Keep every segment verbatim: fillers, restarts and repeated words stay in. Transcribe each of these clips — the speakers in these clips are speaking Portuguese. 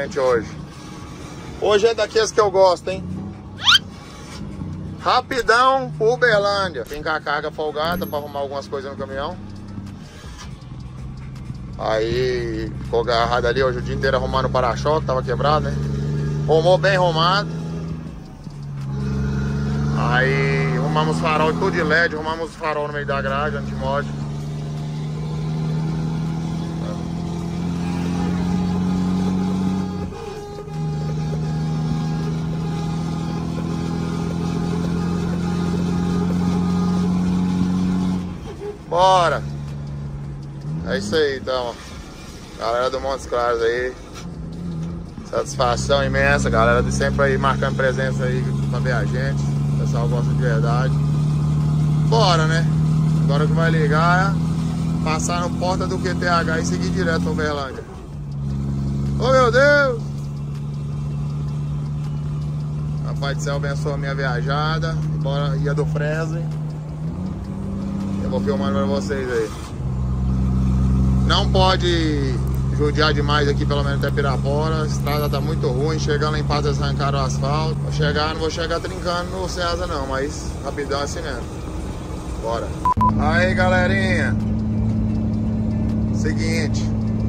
gente hoje. Hoje é daqueles que eu gosto, hein? Rapidão pro Uberlândia. Tem com a carga folgada pra arrumar algumas coisas no caminhão. Aí ficou agarrado ali hoje o dia inteiro arrumando o para-choque, tava quebrado, né? Arrumou bem arrumado. Aí arrumamos farol tudo de L E D, arrumamos farol no meio da grade, antimóvel. Bora! É isso aí, então. Galera do Montes Claros aí. Satisfação imensa, galera de sempre aí marcando presença aí pra ver a gente. O pessoal gosta de verdade. Bora, né? Agora que vai ligar é passar no porta do Q T H e seguir direto pra Uberlândia. Oh, meu Deus! A Pai do Céu abençoa a minha viajada. Bora, ia do Fresley. Eu vou filmando pra vocês aí. Não pode judiar demais aqui, pelo menos até Pirapora. A estrada tá muito ruim. Chegando lá em Paz, eles arrancaram o asfalto. Vou chegar, não vou chegar trincando no Ceasa não, mas rapidão assim mesmo. Bora. Aí, galerinha. Seguinte.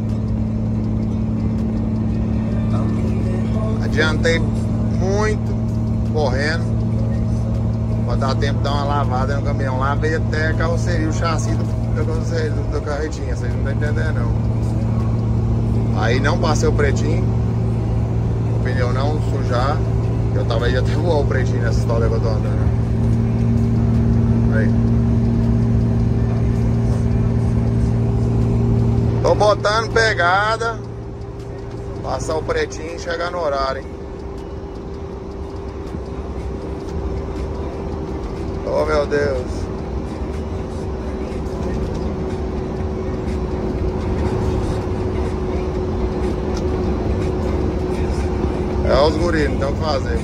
Adiantei muito correndo. Pra dar tempo de dar uma lavada no caminhão. Lavei até a carroceria, o chassi do, do, do, do carretinha. Vocês não estão entendendo não. Aí não passei o pretinho. O pneu não sujar. Eu tava aí até voar o pretinho nessa história que eu tô andando. Aí. Tô botando pegada. Passar o pretinho e chegar no horário, hein. Oh, meu Deus. É os guris, não tem o que fazer.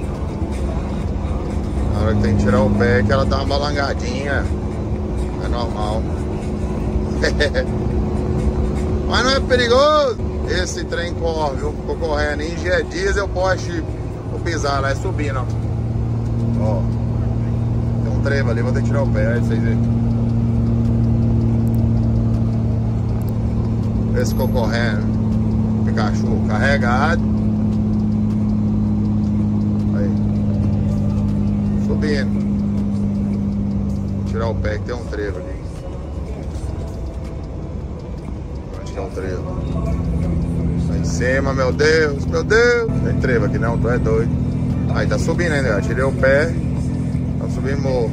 Na hora que tem que tirar o pé, que ela dá uma balangadinha. É normal. Mas não é perigoso. Esse trem corre, viu? Ficou correndo. Em G diesel, poste vou pisar lá, é subindo, ó. Ó. Trevo ali, vou ter que tirar o pé, aí vocês verem. Esse ficou correndo. Pikachu carregado. Aí. Subindo. Vou tirar o pé que tem um trevo ali. Acho que é um trevo. Tá em cima, meu Deus, meu Deus. Tem trevo aqui não, tu é doido. Aí tá subindo ainda, eu tirei o pé. Subir morro.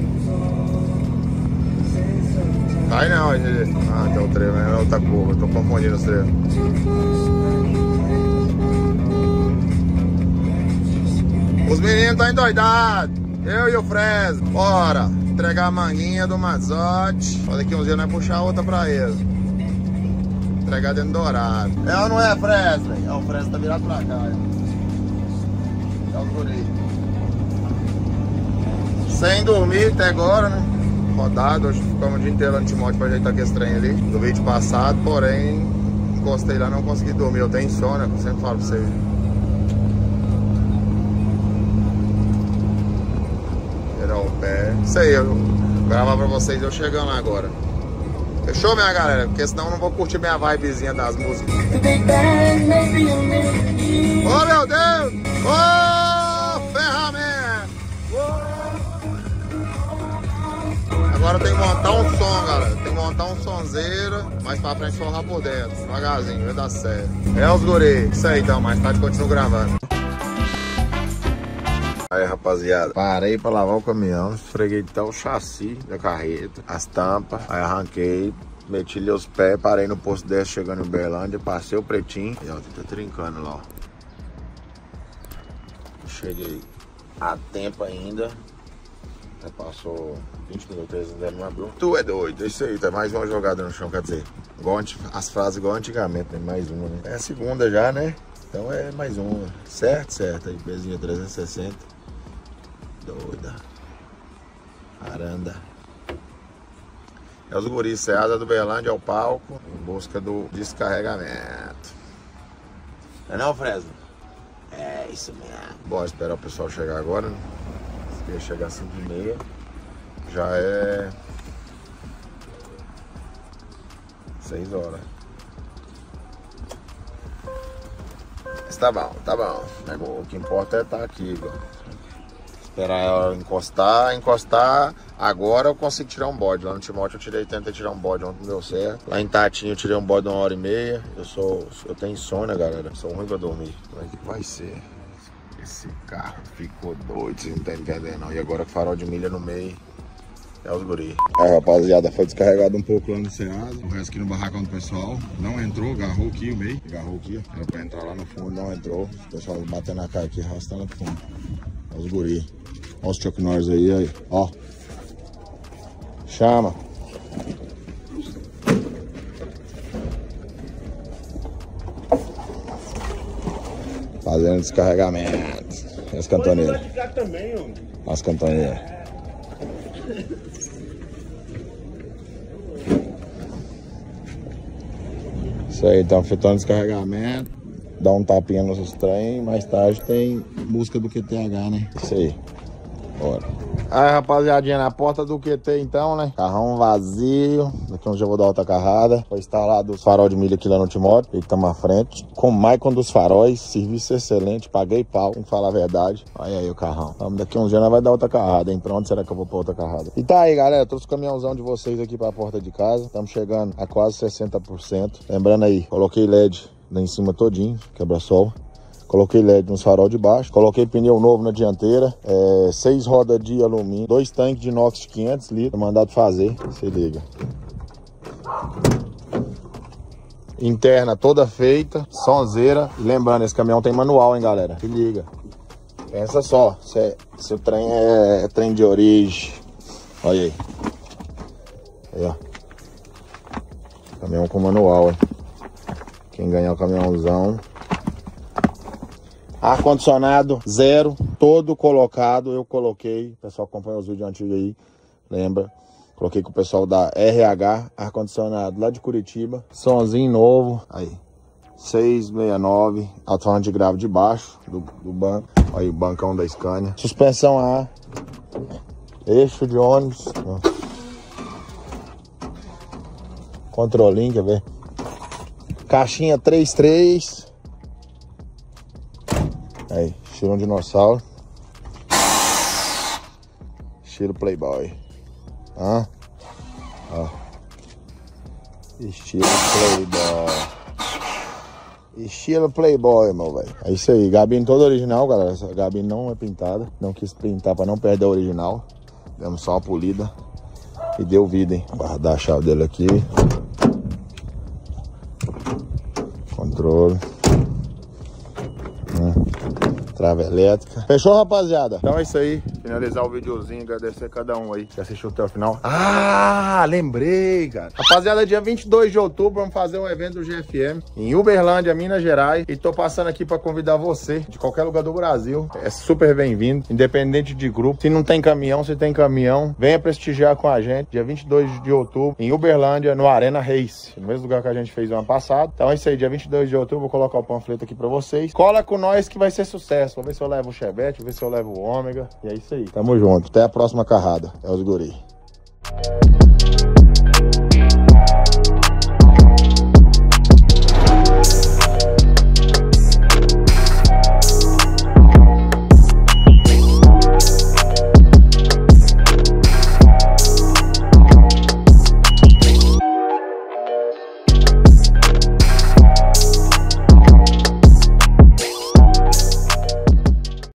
Cai não, gente. Ah, tem o trevo, é outra curva. Tô confundindo os trevos. Os meninos estão endoidados. Eu e o Fresno. Bora entregar a manguinha do Mazote. Olha daqui uns dias nós puxar outra pra eles. Entregar dentro do dourado. É ou não é, Fresno? É, o Fresno tá virado pra cá. É, é os guris. Sem dormir até agora, né? Rodado, hoje ficamos o dia inteiro lá no Timóteo pra ajeitar aquele trem ali do vídeo passado, porém encostei lá, não consegui dormir. Eu tenho insônia, eu sempre falo pra vocês. Tirar o pé. Isso aí, eu vou gravar pra vocês eu chegando lá agora. Fechou, minha galera? Porque senão eu não vou curtir minha vibezinha das músicas. Oh, meu Deus! Oh, ferramenta! Agora tem que montar um som, galera. Tem que montar um sonzeira, mais pra frente forrar por dentro. Devagarzinho, vai dar certo. É os guri. Isso aí então, mais tarde continuo gravando. Aí, rapaziada, parei pra lavar o caminhão. Esfreguei então o chassi da carreta, as tampas. Aí arranquei, meti-lhe os pés, parei no posto dez chegando em Uberlândia, passei o pretinho. E ó, tá trincando lá, ó. Cheguei a tempo ainda. Já passou vinte minutos, eles ainda não abriu. Tu é doido, é isso aí, tá mais uma jogada no chão, quer dizer, igual, as frases igual antigamente, né? Mais uma, né? É a segunda já, né? Então é mais uma. Certo, certo. Aí, pezinha trezentos e sessenta. Doida. Aranda. É os guris, Ceasa do Uberlândia ao palco, em busca do descarregamento. Não é não, Fresno? É isso mesmo. Bora esperar o pessoal chegar agora, né? Se quer chegar às cinco e meia, já é seis horas. Mas tá bom, tá bom. O que importa é estar aqui, igual. Esperar ela encostar, encostar. Agora eu consigo tirar um bode. Lá no Timóteo eu tirei, tentei tirar um bode, ontem não deu certo. Lá em Tatinho eu tirei um bode de uma hora e meia. Eu sou, eu tenho insônia, galera. Sou ruim pra dormir. Como é que vai ser? Esse carro ficou doido, vocês não estão entendendo não. E agora com farol de milha no meio. É os guri. É, rapaziada, foi descarregado um pouco lá no Ceasa. O resto aqui no barracão do pessoal. Não entrou, agarrou aqui o meio. Agarrou aqui, ó. Era pra entrar lá no fundo, não entrou. O pessoal batendo na cara aqui, arrastando pro fundo. É os guri. Olha os Chuck Norris aí, aí. Ó. Chama. Fazendo descarregamento. E as cantoneiras. As cantoneiras. Isso aí, então efetuando descarregamento. Dá um tapinha nos trem. Mais tarde tem busca do Q T H, né? Isso aí. Bora. Aí, rapaziadinha, na porta do Q T então, né? Carrão vazio. Daqui uns dias eu vou dar outra carrada. Foi instalado os farol de milha aqui lá no Timóteo. E estamos à frente. Com o Maicon dos faróis. Serviço excelente. Paguei pau, tem que falar a verdade. Olha aí o carrão. Então, daqui uns dias nós vai dar outra carrada, hein? Pra onde será que eu vou pôr outra carrada? E tá aí, galera. Trouxe o caminhãozão de vocês aqui pra porta de casa. Estamos chegando a quase sessenta por cento. Lembrando aí, coloquei L E D lá em cima todinho. Quebra-sol. Coloquei L E D nos farol de baixo, coloquei pneu novo na dianteira, é, seis rodas de alumínio, dois tanques de inox de quinhentos litros, mandado fazer, se liga. Interna toda feita, sonzeira, e lembrando, esse caminhão tem manual, hein, galera, se liga. Pensa só, se, se o trem é, é trem de origem, olha aí. Aí, ó. Caminhão com manual, hein. Quem ganhar o caminhãozão... Ar-condicionado zero, todo colocado, eu coloquei, o pessoal acompanha os vídeos antigos aí, lembra? Coloquei com o pessoal da R H, ar-condicionado lá de Curitiba, somzinho novo, aí, seiscentos e sessenta e nove, alto-falante de grave de baixo do, do banco, aí o bancão da Scania, suspensão A, eixo de ônibus, ó. Controlinho, quer ver? Caixinha três três. Aí, estilo um dinossauro. Estilo Playboy. Hã? Ó. Estilo Playboy. Estilo Playboy, meu velho. É isso aí. Gabine toda original, galera. Essa gabine não é pintada. Não quis pintar pra não perder a original. Demos só uma polida. E deu vida, hein? Guardar a chave dele aqui. Controle. Trava elétrica. Fechou, rapaziada? Então é isso aí. Finalizar o videozinho, agradecer a cada um aí que assistiu até o final. Ah, lembrei, cara. Rapaziada, dia vinte e dois de outubro vamos fazer um evento do G F M em Uberlândia, Minas Gerais. E tô passando aqui pra convidar você de qualquer lugar do Brasil. É super bem-vindo, independente de grupo. Se não tem caminhão, se tem caminhão, venha prestigiar com a gente. Dia vinte e dois de outubro em Uberlândia, no Arena Race, no mesmo lugar que a gente fez o ano passado. Então é isso aí, dia vinte e dois de outubro, vou colocar o panfleto aqui pra vocês. Cola com nós que vai ser sucesso. Vou ver se eu levo o Chevette, vou ver se eu levo o Ômega. E é isso aí. Tamo junto. Até a próxima carrada. É os guri.